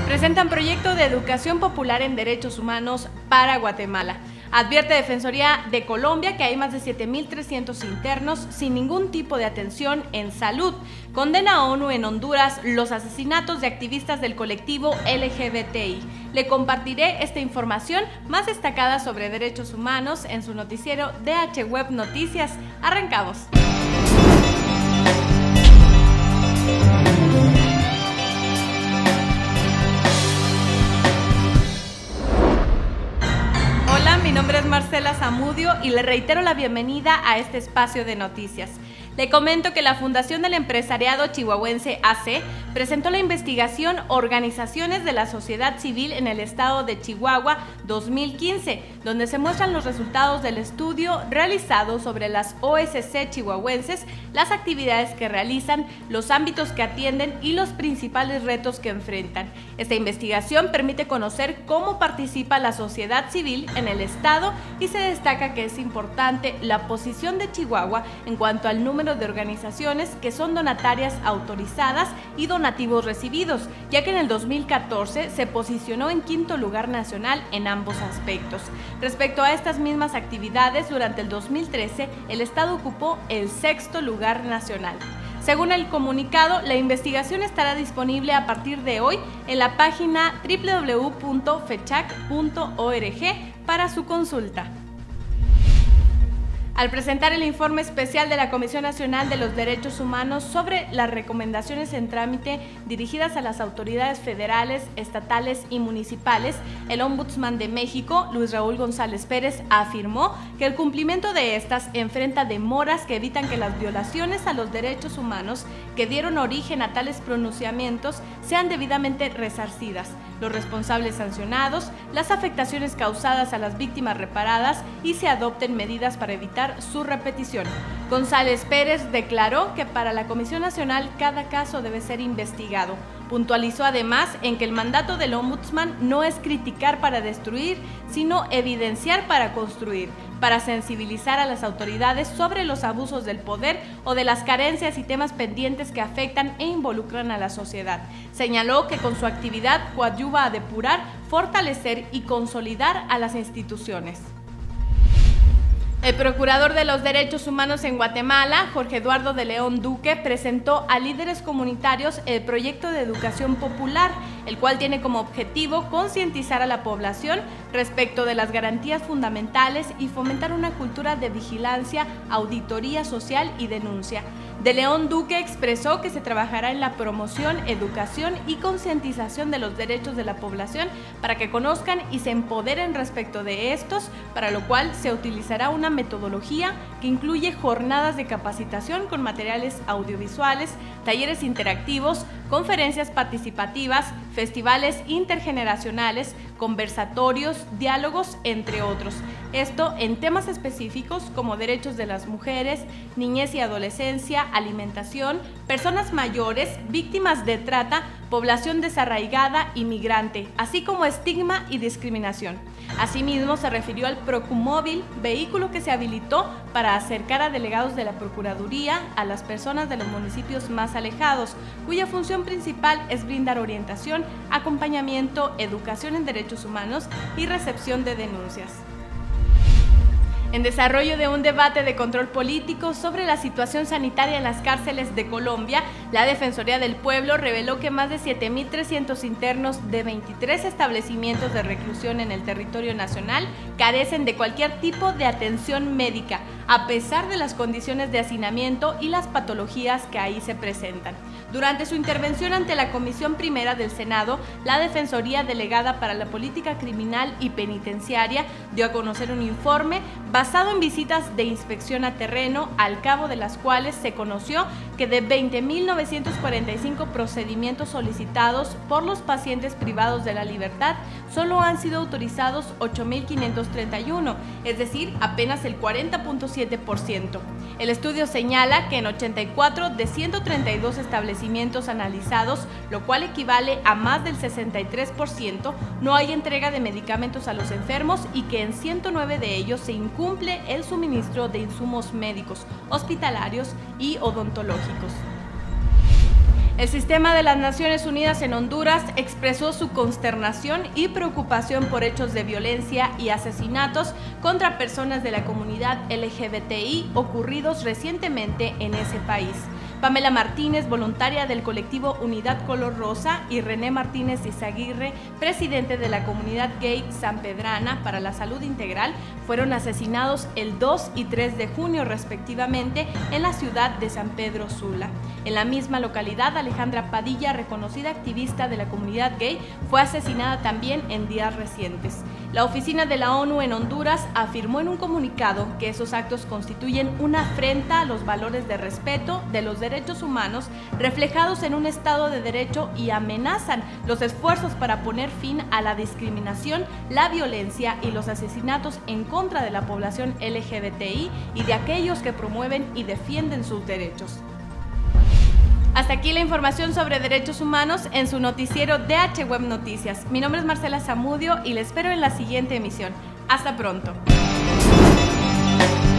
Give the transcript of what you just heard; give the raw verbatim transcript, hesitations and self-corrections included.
Presentan proyecto de educación popular en derechos humanos para Guatemala. Advierte Defensoría de Colombia que hay más de siete mil trescientos internos sin ningún tipo de atención en salud. Condena a ONU en Honduras los asesinatos de activistas del colectivo L G B T I. Le compartiré esta información más destacada sobre derechos humanos en su noticiero D H Web Noticias. Arrancamos. Hola, mi nombre es Marcela Zamudio y le reitero la bienvenida a este espacio de noticias. Le comento que la Fundación del Empresariado Chihuahuense A C presentó la investigación Organizaciones de la Sociedad Civil en el Estado de Chihuahua dos mil quince, donde se muestran los resultados del estudio realizado sobre las O S C chihuahuenses, las actividades que realizan, los ámbitos que atienden y los principales retos que enfrentan. Esta investigación permite conocer cómo participa la sociedad civil en el Estado y se destaca que es importante la posición de Chihuahua en cuanto al número de organizaciones que son donatarias autorizadas y donativos recibidos, ya que en el dos mil catorce se posicionó en quinto lugar nacional en ambos aspectos. Respecto a estas mismas actividades, durante el dos mil trece el Estado ocupó el sexto lugar nacional. Según el comunicado, la investigación estará disponible a partir de hoy en la página doble u doble u doble u punto fechac punto org para su consulta. Al presentar el informe especial de la Comisión Nacional de los Derechos Humanos sobre las recomendaciones en trámite dirigidas a las autoridades federales, estatales y municipales, el Ombudsman de México, Luis Raúl González Pérez, afirmó que el cumplimiento de estas enfrenta demoras que evitan que las violaciones a los derechos humanos que dieron origen a tales pronunciamientos sean debidamente resarcidas, los responsables sancionados, las afectaciones causadas a las víctimas reparadas y se adopten medidas para evitar su repetición. González Pérez declaró que para la Comisión Nacional cada caso debe ser investigado. Puntualizó además en que el mandato del Ombudsman no es criticar para destruir, sino evidenciar para construir, para sensibilizar a las autoridades sobre los abusos del poder o de las carencias y temas pendientes que afectan e involucran a la sociedad. Señaló que con su actividad coadyuva a depurar, fortalecer y consolidar a las instituciones. El Procurador de los Derechos Humanos en Guatemala, Jorge Eduardo de León Duque, presentó a líderes comunitarios el proyecto de educación popular, el cual tiene como objetivo concientizar a la población respecto de las garantías fundamentales y fomentar una cultura de vigilancia, auditoría social y denuncia. De León Duque expresó que se trabajará en la promoción, educación y concientización de los derechos de la población para que conozcan y se empoderen respecto de estos, para lo cual se utilizará una metodología que incluye jornadas de capacitación con materiales audiovisuales, talleres interactivos, conferencias participativas, festivales intergeneracionales, conversatorios, diálogos, entre otros. Esto en temas específicos como derechos de las mujeres, niñez y adolescencia, alimentación, personas mayores, víctimas de trata, población desarraigada y migrante, así como estigma y discriminación. Asimismo, se refirió al Procumóvil, vehículo que se habilitó para acercar a delegados de la Procuraduría a las personas de los municipios más alejados, cuya función principal es brindar orientación, acompañamiento, educación en derechos humanos y recepción de denuncias. En desarrollo de un debate de control político sobre la situación sanitaria en las cárceles de Colombia, la Defensoría del Pueblo reveló que más de siete mil trescientos internos de veintitrés establecimientos de reclusión en el territorio nacional carecen de cualquier tipo de atención médica, a pesar de las condiciones de hacinamiento y las patologías que ahí se presentan. Durante su intervención ante la Comisión Primera del Senado, la Defensoría Delegada para la Política Criminal y Penitenciaria dio a conocer un informe basado en visitas de inspección a terreno, al cabo de las cuales se conoció que de veinte mil novecientos cuarenta y cinco procedimientos solicitados por los pacientes privados de la libertad, solo han sido autorizados ocho mil quinientos treinta y uno, es decir, apenas el cuarenta punto siete por ciento. El estudio señala que en ochenta y cuatro de ciento treinta y dos establecimientos analizados, lo cual equivale a más del sesenta y tres por ciento, no hay entrega de medicamentos a los enfermos y que en ciento nueve de ellos se incumple el suministro de insumos médicos, hospitalarios y odontológicos. El Sistema de las Naciones Unidas en Honduras expresó su consternación y preocupación por hechos de violencia y asesinatos contra personas de la comunidad L G B T I ocurridos recientemente en ese país. Pamela Martínez, voluntaria del colectivo Unidad Color Rosa, y René Martínez Izaguirre, presidente de la comunidad gay sanpedrana para la salud integral, fueron asesinados el dos y tres de junio respectivamente en la ciudad de San Pedro Sula. En la misma localidad, Alejandra Padilla, reconocida activista de la comunidad gay, fue asesinada también en días recientes. La oficina de la ONU en Honduras afirmó en un comunicado que esos actos constituyen una afrenta a los valores de respeto de los derechos humanos reflejados en un Estado de Derecho y amenazan los esfuerzos para poner fin a la discriminación, la violencia y los asesinatos en contra de la población L G B T I y de aquellos que promueven y defienden sus derechos. Hasta aquí la información sobre derechos humanos en su noticiero D H Web Noticias. Mi nombre es Marcela Zamudio y les espero en la siguiente emisión. Hasta pronto.